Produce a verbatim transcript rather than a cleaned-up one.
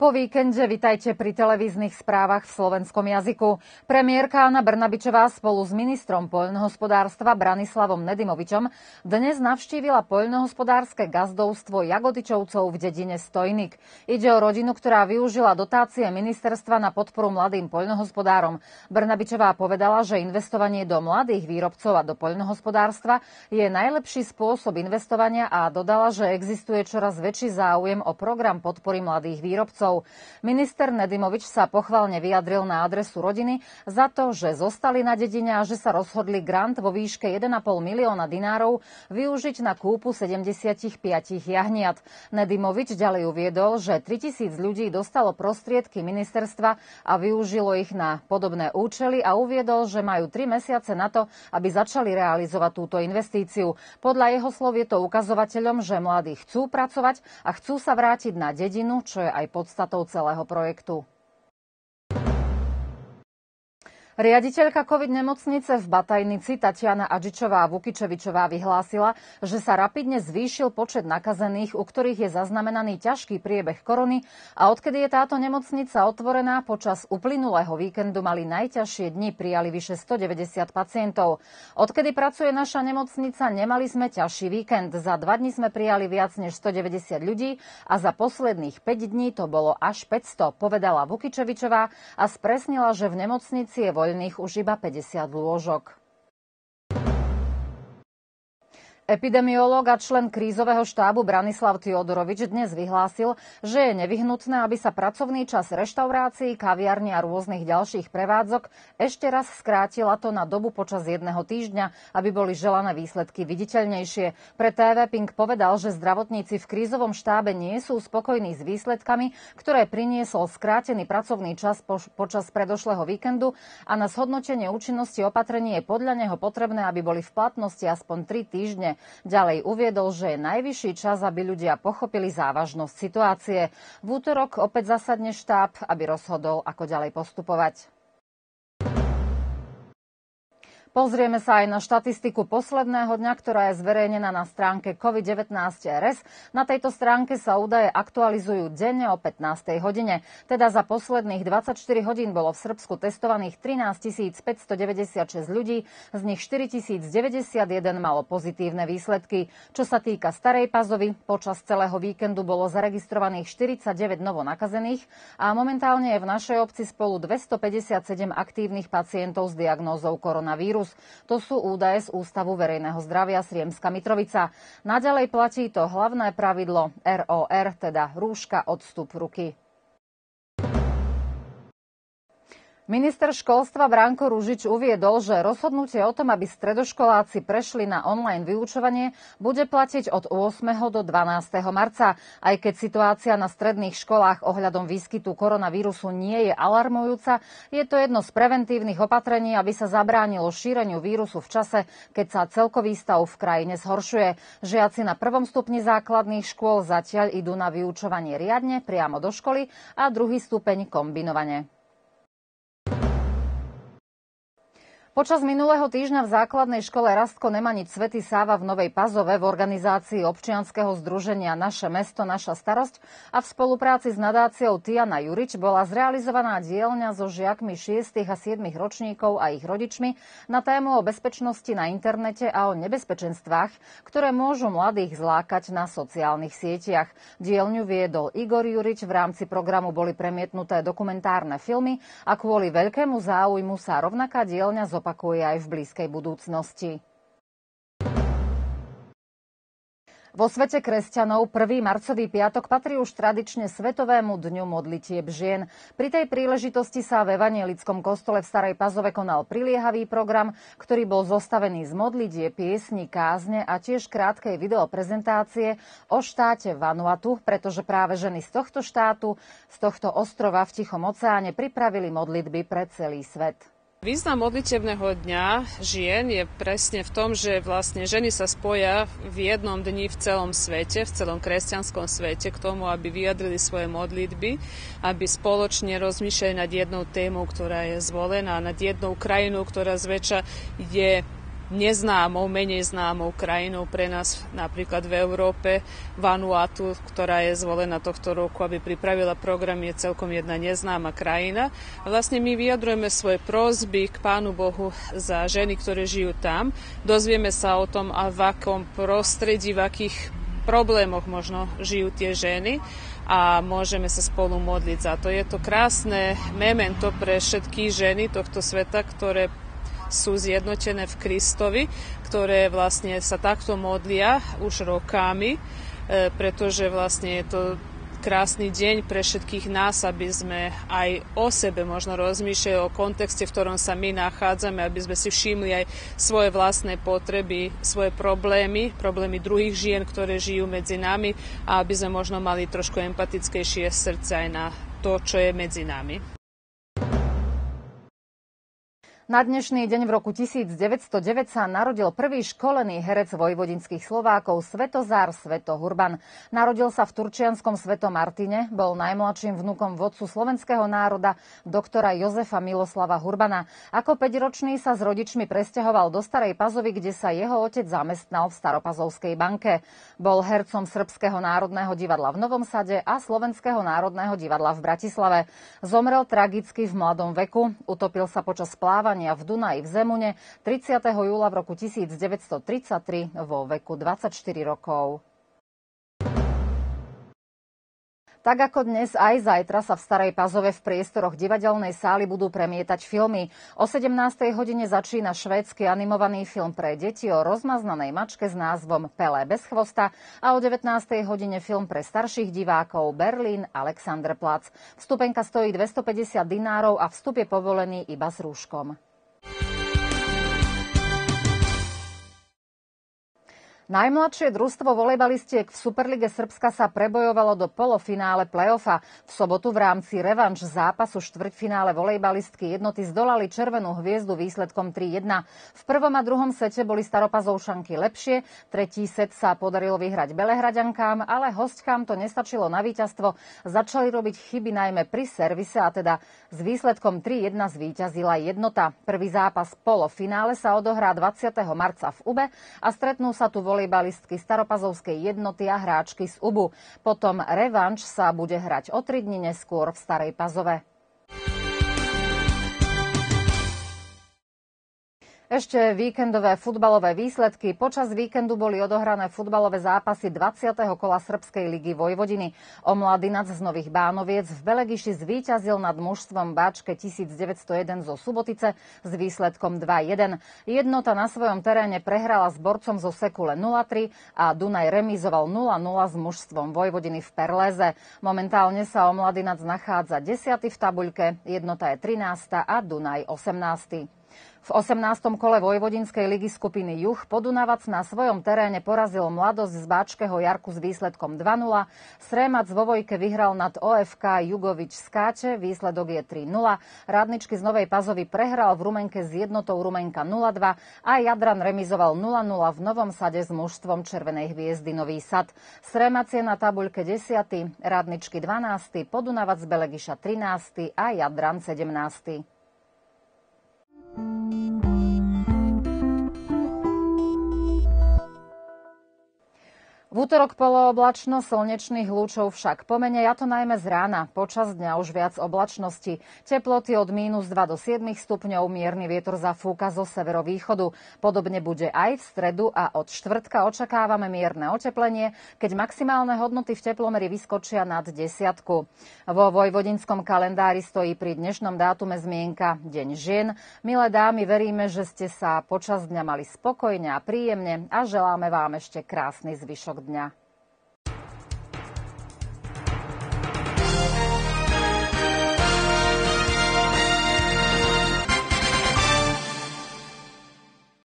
Po víkende vitajte pri televíznych správach v slovenskom jazyku. Premiérka Anna Brnabičová spolu s ministrom poľnohospodárstva Branislavom Nedimovičom dnes navštívila poľnohospodárske gazdovstvo Jagodičovcov v dedine Stojnik. Ide o rodinu, ktorá využila dotácie ministerstva na podporu mladým poľnohospodárom. Brnabičová povedala, že investovanie do mladých výrobcov a do poľnohospodárstva je najlepší spôsob investovania a dodala, že existuje čoraz väčší záujem o program podpory mladých výrobcov. Minister Nedimovič sa pochválne vyjadril na adresu rodiny za to, že zostali na dedine a že sa rozhodli grant vo výške jeden a pol milióna dinárov využiť na kúpu sedemdesiatpäť jahniat. Nedimovič ďalej uviedol, že tritisíc ľudí dostalo prostriedky ministerstva a využilo ich na podobné účely a uviedol, že majú tri mesiace na to, aby začali realizovať túto investíciu. Podľa jeho slov je to ukazovateľom, že mladí chcú pracovať a chcú sa vrátiť na dedinu, čo je aj podstatné celého projektu. Riaditeľka COVID nemocnice v Batajnici Tatiana Adžičová-Vukičevičová vyhlásila, že sa rapidne zvýšil počet nakazených, u ktorých je zaznamenaný ťažký priebeh korony a odkedy je táto nemocnica otvorená, počas uplynulého víkendu mali najťažšie dni, prijali vyše stodeväťdesiat pacientov. Odkedy pracuje naša nemocnica, nemali sme ťažší víkend. Za dva dni sme prijali viac než stodeväťdesiat ľudí a za posledných päť dní to bolo až päťsto, povedala Vukičevičová a spresnila, že v nemocnici je voľných už iba päťdesiat lôžok. Epidemiológ a člen krízového štábu Branislav Tiodorovič dnes vyhlásil, že je nevyhnutné, aby sa pracovný čas reštaurácií, kaviarní a rôznych ďalších prevádzok ešte raz skrátila to na dobu počas jedného týždňa, aby boli želané výsledky viditeľnejšie. Pre té vé Pink povedal, že zdravotníci v krízovom štábe nie sú spokojní s výsledkami, ktoré priniesol skrátený pracovný čas po, počas predošlého víkendu a na zhodnotenie účinnosti opatrení je podľa neho potrebné, aby boli v platnosti aspoň tri týždne. Ďalej uviedol, že je najvyšší čas, aby ľudia pochopili závažnosť situácie. V útorok opäť zasadne štáb, aby rozhodol, ako ďalej postupovať. Pozrieme sa aj na štatistiku posledného dňa, ktorá je zverejnená na stránke COVID devätnásť er es. Na tejto stránke sa údaje aktualizujú denne o pätnástej hodine. Teda za posledných dvadsaťštyri hodín bolo v Srbsku testovaných trinásťtisícpäťstodeväťdesiatšesť ľudí, z nich štyritisícdeväťdesiatjeden malo pozitívne výsledky. Čo sa týka Starej Pazovy, počas celého víkendu bolo zaregistrovaných štyridsaťdeväť novonakazených a momentálne je v našej obci spolu dvestopäťdesiatsedem aktívnych pacientov s diagnózou koronavírus. To sú údaje z Ústavu verejného zdravia Sriemska Mitrovica. Naďalej platí to hlavné pravidlo er ó er, teda rúška, odstup ruky. Minister školstva Branko Ružič uviedol, že rozhodnutie o tom, aby stredoškoláci prešli na online vyučovanie, bude platiť od ôsmeho do dvanásteho marca. Aj keď situácia na stredných školách ohľadom výskytu koronavírusu nie je alarmujúca, je to jedno z preventívnych opatrení, aby sa zabránilo šíreniu vírusu v čase, keď sa celkový stav v krajine zhoršuje. Žiaci na prvom stupni základných škôl zatiaľ idú na vyučovanie riadne, priamo do školy a druhý stupeň kombinovane. Počas minulého týždňa v základnej škole Rastko Nemanič Svätý Sáva v Novej Pazove v organizácii občianskeho združenia Naše mesto, naša starosť a v spolupráci s nadáciou Tiana Jurič bola zrealizovaná dielňa so žiakmi šiestych a siedmych ročníkov a ich rodičmi na tému o bezpečnosti na internete a o nebezpečenstvách, ktoré môžu mladých zlákať na sociálnych sietiach. Dielňu viedol Igor Jurič, v rámci programu boli premietnuté dokumentárne filmy a kvôli veľkému záujmu sa rovnaká dielňa zo opakuje aj v blízkej budúcnosti. Vo svete kresťanov prvý marcový piatok patrí už tradične Svetovému dňu modlitieb žien. Pri tej príležitosti sa v evanjelickom kostole v Starej Pazove konal priliehavý program, ktorý bol zostavený z modlitieb, piesní, kázne a tiež krátkej videoprezentácie o štáte Vanuatu, pretože práve ženy z tohto štátu, z tohto ostrova v Tichom oceáne pripravili modlitby pre celý svet. Význam modlitebného dňa žien je presne v tom, že vlastne ženy sa spoja v jednom dni v celom svete, v celom kresťanskom svete k tomu, aby vyjadrili svoje modlitby, aby spoločne rozmýšľali nad jednou témou, ktorá je zvolená, nad jednou krajinou, ktorá zväčša je neznámou, menej známou krajinou pre nás napríklad v Európe. Vanuatu, ktorá je zvolená tohto roku, aby pripravila program, je celkom jedna neznáma krajina. A vlastne my vyjadrujeme svoje prosby k Pánu Bohu za ženy, ktoré žijú tam. Dozvieme sa o tom, a v akom prostredí, v akých problémoch možno žijú tie ženy, a môžeme sa spolu modliť za to. Je to krásne memento pre všetky ženy tohto sveta, ktoré sú zjednotené v Kristovi, ktoré vlastne sa takto modlia už rokami, pretože vlastne je to krásny deň pre všetkých nás, aby sme aj o sebe možno rozmýšľali, o kontexte, v ktorom sa my nachádzame, aby sme si všimli aj svoje vlastné potreby, svoje problémy, problémy druhých žien, ktoré žijú medzi nami, a aby sme možno mali trošku empatickejšie srdce aj na to, čo je medzi nami. Na dnešný deň v roku tisícdeväťstodeväť sa narodil prvý školený herec vojvodinských Slovákov Svetozár Sveto Hurban. Narodil sa v turčianskom Svetom Martine, bol najmladším vnukom vodcu slovenského národa doktora Jozefa Miloslava Hurbana. Ako päťročný sa s rodičmi presťahoval do Starej Pazovy, kde sa jeho otec zamestnal v Staropazovskej banke. Bol hercom Srbského národného divadla v Novom Sade a Slovenského národného divadla v Bratislave. Zomrel tragicky v mladom veku, utopil sa počas plávania v Dunaji v Zemune tridsiateho júla v roku tisícdeväťstotridsaťtri vo veku dvadsaťštyri rokov. Tak ako dnes, aj zajtra sa v Starej Pazove v priestoroch divadelnej sály budú premietať filmy. O sedemnástej hodine začína švédsky animovaný film pre deti o rozmaznanej mačke s názvom Pelé bez chvosta a o devätnástej hodine film pre starších divákov Berlín Alexanderplatz. Vstupenka stojí dvestopäťdesiat dinárov a vstup je povolený iba s rúškom. Najmladšie družstvo volejbalistiek v Superlige Srbska sa prebojovalo do polofinále play-offa. V sobotu v rámci revanš zápasu štvrťfinále volejbalistky jednoty zdolali Červenú hviezdu výsledkom tri jedna. V prvom a druhom sete boli Staropazovšanky lepšie, tretí set sa podarilo vyhrať Belehraďankám, ale hostkám to nestačilo na víťazstvo. Začali robiť chyby najmä pri servise a teda s výsledkom tri jedna zvíťazila jednota. Prvý zápas polofinále sa odohrá dvadsiateho marca v Ube a stretnú sa tu volejbalistky Staropazovskej jednoty a hráčky z Ubu. Potom revanš sa bude hrať o tri dni neskôr v Starej Pazove. Ešte víkendové futbalové výsledky. Počas víkendu boli odohrané futbalové zápasy dvadsiateho kola Srbskej ligy Vojvodiny. Omladinac z Nových Bánoviec v Belegiši zvíťazil nad mužstvom Báčke tisícdeväťsto jeden zo Subotice s výsledkom dva jeden. Jednota na svojom teréne prehrala s Borcom zo Sekule nula tri a Dunaj remízoval nula nula s mužstvom Vojvodiny v Perléze. Momentálne sa Omladinac nachádza desiaty v tabuľke, Jednota je trinásta a Dunaj osemnásty. V osemnástom kole Vojvodinskej ligy skupiny Juh Podunavac na svojom teréne porazil Mladosť z Báčkeho Jarku s výsledkom dva nula. Sremac vo Vojke vyhral nad ó ef ká Jugovič Skáče, výsledok je tri nula. Rádničky z Novej Pazovy prehral v Rumenke s jednotou Rumenka nula dva a Jadran remizoval nula nula v Novom Sade s mužstvom Červenej hviezdy Nový Sad. Sremac je na tabuľke desiaty, Rádničky dvanásty, Podunavac z Belegiša trinásty a Jadran sedemnásty. V útorok polooblačno, slnečných lúčov však pomene, ja to najmä z rána. Počas dňa už viac oblačnosti. Teploty od mínus dva do siedmich stupňov, mierny vietor zafúka zo severovýchodu. Podobne bude aj v stredu a od štvrtka očakávame mierne oteplenie, keď maximálne hodnoty v teplomeri vyskočia nad desiatku. Vo vojvodinskom kalendári stojí pri dnešnom dátume zmienka Deň žien. Milé dámy, veríme, že ste sa počas dňa mali spokojne a príjemne a želáme vám ešte krásny zvyšok dňa.